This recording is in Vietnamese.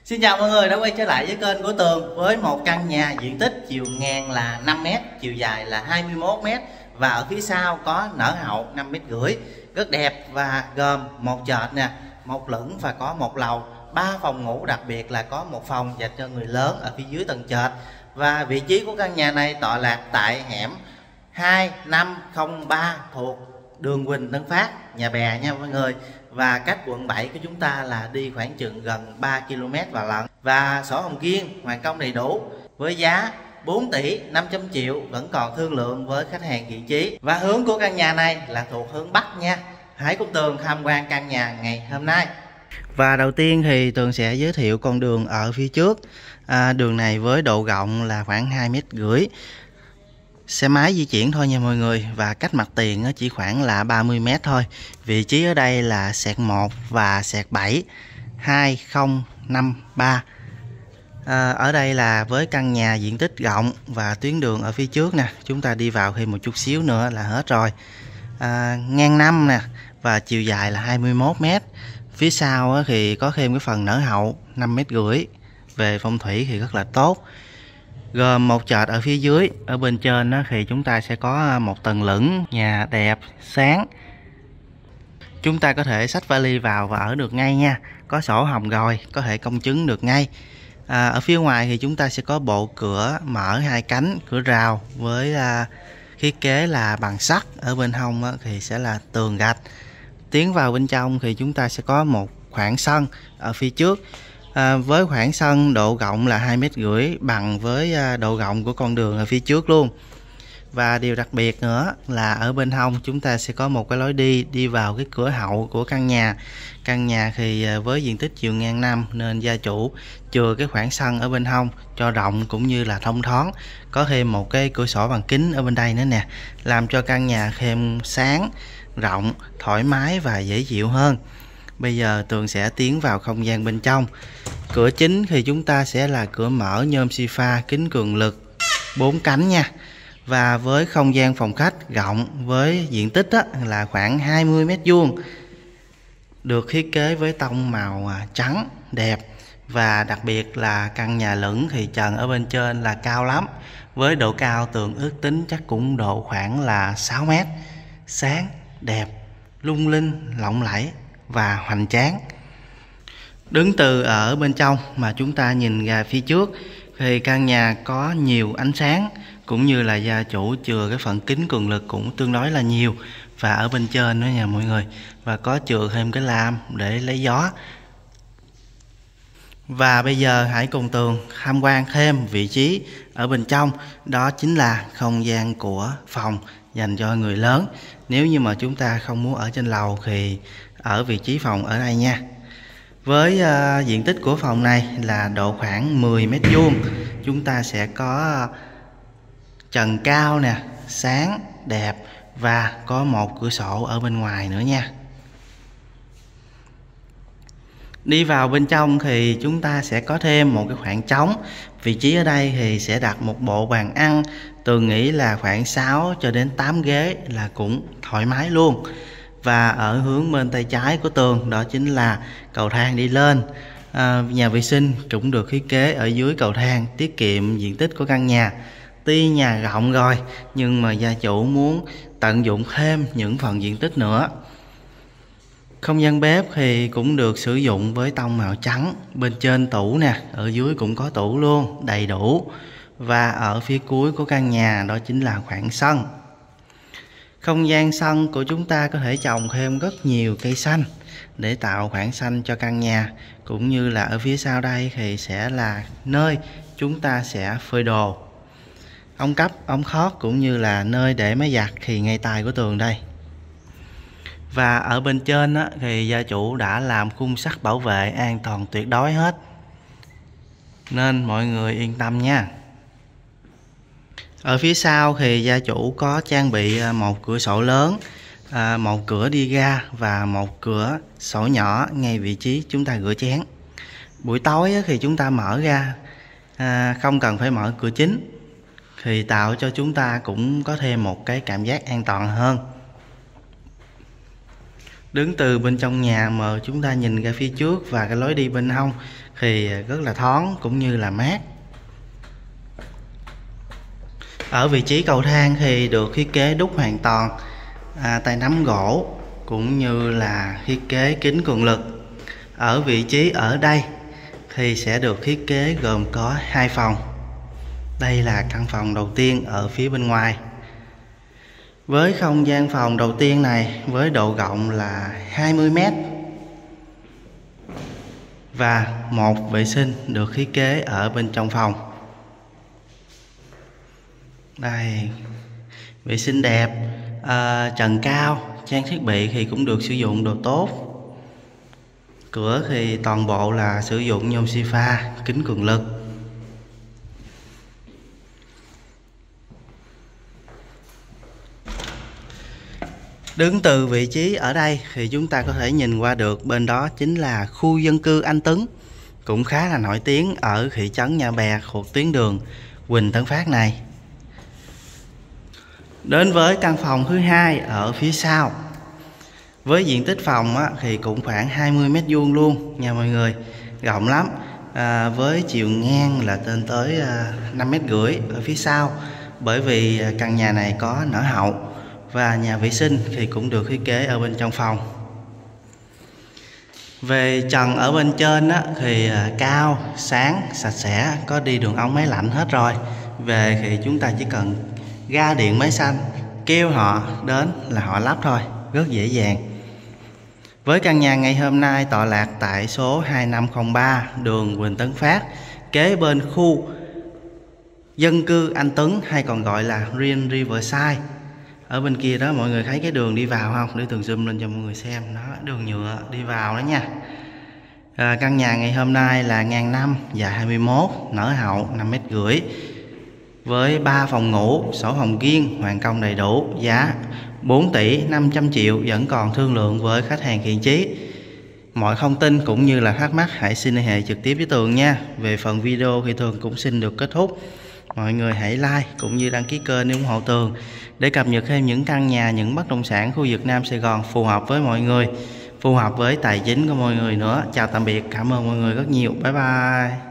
Xin chào mọi người đã quay trở lại với kênh của Tường với một căn nhà diện tích chiều ngang là 5m, chiều dài là 21m và ở phía sau có nở hậu 5,5m, rất đẹp và gồm một trệt nè, một lửng và có một lầu, 3 phòng ngủ, đặc biệt là có một phòng dành cho người lớn ở phía dưới tầng trệt. Và vị trí của căn nhà này tọa lạc tại hẻm 2503 thuộc đường Huỳnh Tấn Phát, Nhà Bè nha mọi người. Và cách quận 7 của chúng ta là đi khoảng chừng gần 3 km và lận. Và sổ hồng riêng hoàn công đầy đủ với giá 4 tỷ 500 triệu, vẫn còn thương lượng với khách hàng vị trí. Và hướng của căn nhà này là thuộc hướng Bắc nha. Hãy cùng Tường tham quan căn nhà ngày hôm nay. Và đầu tiên thì Tường sẽ giới thiệu con đường ở phía trước. Đường này với độ rộng là khoảng 2,5 m, xe máy di chuyển thôi nha mọi người, và cách mặt tiền chỉ khoảng là 30m thôi. Vị trí ở đây là sẹt 1 và sẹt 7 2053. Ở đây là với căn nhà diện tích rộng và tuyến đường ở phía trước nè, chúng ta đi vào thêm một chút xíu nữa là hết rồi. Ngang 5 nè và chiều dài là 21m. Phía sau thì có thêm cái phần nở hậu 5,5m, về phong thủy thì rất là tốt. Gồm một trệt ở phía dưới, ở bên trên thì chúng ta sẽ có một tầng lửng, nhà đẹp, sáng. Chúng ta có thể xách vali vào và ở được ngay nha. Có sổ hồng rồi, có thể công chứng được ngay. Ở phía ngoài thì chúng ta sẽ có bộ cửa mở 2 cánh, cửa rào với thiết kế là bằng sắt. Ở bên hông thì sẽ là tường gạch. Tiến vào bên trong thì chúng ta sẽ có một khoảng sân ở phía trước. Với khoảng sân độ rộng là 2,5 m, bằng với độ rộng của con đường ở phía trước luôn. Và điều đặc biệt nữa là ở bên hông chúng ta sẽ có một cái lối đi vào cái cửa hậu của căn nhà. Căn nhà thì với diện tích chiều ngang 5 nên gia chủ chừa cái khoảng sân ở bên hông cho rộng cũng như là thông thoáng. Có thêm một cái cửa sổ bằng kính ở bên đây nữa nè, làm cho căn nhà thêm sáng, rộng, thoải mái và dễ chịu hơn. Bây giờ Tường sẽ tiến vào không gian bên trong. Cửa chính thì chúng ta sẽ là cửa mở nhôm xi pha kính cường lực 4 cánh nha. Và với không gian phòng khách rộng với diện tích là khoảng 20m², được thiết kế với tông màu trắng đẹp. Và đặc biệt là căn nhà lửng thì trần ở bên trên là cao lắm, với độ cao Tường ước tính chắc cũng độ khoảng là 6m. Sáng, đẹp, lung linh, lộng lẫy và hoành tráng. Đứng từ ở bên trong mà chúng ta nhìn ra phía trước thì căn nhà có nhiều ánh sáng, cũng như là gia chủ chừa cái phần kính cường lực cũng tương đối là nhiều. Và ở bên trên nữa nha mọi người, và có chừa thêm cái lam để lấy gió. Và bây giờ hãy cùng Tường tham quan thêm vị trí ở bên trong. Đó chính là không gian của phòng dành cho người lớn. Nếu như mà chúng ta không muốn ở trên lầu thì ở vị trí phòng ở đây nha. Với diện tích của phòng này là độ khoảng 10m². Chúng ta sẽ có trần cao nè, sáng, đẹp và có một cửa sổ ở bên ngoài nữa nha. Đi vào bên trong thì chúng ta sẽ có thêm một cái khoảng trống. Vị trí ở đây thì sẽ đặt một bộ bàn ăn. Tường nghĩ là khoảng 6 cho đến 8 ghế là cũng thoải mái luôn. Và ở hướng bên tay trái của Tường đó chính là cầu thang đi lên. Nhà vệ sinh cũng được thiết kế ở dưới cầu thang, tiết kiệm diện tích của căn nhà. Tuy nhà rộng rồi nhưng mà gia chủ muốn tận dụng thêm những phần diện tích nữa. Không gian bếp thì cũng được sử dụng với tông màu trắng. Bên trên tủ nè, ở dưới cũng có tủ luôn, đầy đủ. Và ở phía cuối của căn nhà đó chính là khoảng sân. Không gian sân của chúng ta có thể trồng thêm rất nhiều cây xanh để tạo khoảng xanh cho căn nhà. Cũng như là ở phía sau đây thì sẽ là nơi chúng ta sẽ phơi đồ. Ống cấp, ống khót cũng như là nơi để máy giặt thì ngay tay của Tường đây. Và ở bên trên thì gia chủ đã làm khung sắt bảo vệ an toàn tuyệt đối hết, nên mọi người yên tâm nha. Ở phía sau thì gia chủ có trang bị một cửa sổ lớn, một cửa đi ra và một cửa sổ nhỏ ngay vị trí chúng ta rửa chén. Buổi tối thì chúng ta mở ra, không cần phải mở cửa chính, thì tạo cho chúng ta cũng có thêm một cái cảm giác an toàn hơn. Đứng từ bên trong nhà mà chúng ta nhìn ra phía trước và cái lối đi bên hông thì rất là thoáng cũng như là mát. Ở vị trí cầu thang thì được thiết kế đúc hoàn toàn tay nắm gỗ cũng như là thiết kế kính cường lực. Ở vị trí ở đây thì sẽ được thiết kế gồm có 2 phòng. Đây là căn phòng đầu tiên ở phía bên ngoài. Với không gian phòng đầu tiên này với độ rộng là 20 m và một vệ sinh được thiết kế ở bên trong phòng. Đây, vệ sinh đẹp, trần cao, trang thiết bị thì cũng được sử dụng đồ tốt. Cửa thì toàn bộ là sử dụng nhôm xi pha, kính cường lực. Đứng từ vị trí ở đây thì chúng ta có thể nhìn qua được bên đó chính là khu dân cư Anh Tuấn, cũng khá là nổi tiếng ở thị trấn Nhà Bè thuộc tuyến đường Huỳnh Tấn Phát này. Đến với căn phòng thứ hai ở phía sau. Với diện tích phòng thì cũng khoảng 20 m² luôn nha mọi người, rộng lắm. Với chiều ngang là lên tới 5,5 m ở phía sau, bởi vì căn nhà này có nở hậu. Và nhà vệ sinh thì cũng được thiết kế ở bên trong phòng. Về trần ở bên trên thì cao, sáng, sạch sẽ, có đi đường ống máy lạnh hết rồi. Về thì chúng ta chỉ cần ga điện máy xanh, kêu họ đến là họ lắp thôi, rất dễ dàng. Với căn nhà ngày hôm nay tọa lạc tại số 2503 đường Huỳnh Tấn Phát, kế bên khu dân cư Anh Tuấn hay còn gọi là Green Riverside. Ở bên kia đó mọi người thấy cái đường đi vào không? Để Tường zoom lên cho mọi người xem. Đó, đường nhựa đi vào đó nha. Căn nhà ngày hôm nay là ngang 5, dài 21, nở hậu 5,5 m. Với 3 phòng ngủ, sổ hồng riêng, hoàn công đầy đủ, giá 4 tỷ 500 triệu, vẫn còn thương lượng với khách hàng thiện chí. Mọi thông tin cũng như là thắc mắc hãy xin liên hệ trực tiếp với Tường nha. Về phần video thì Tường cũng xin được kết thúc. Mọi người hãy like cũng như đăng ký kênh để ủng hộ Tường để cập nhật thêm những căn nhà, những bất động sản khu vực Nam Sài Gòn phù hợp với mọi người, phù hợp với tài chính của mọi người nữa. Chào tạm biệt, cảm ơn mọi người rất nhiều. Bye bye.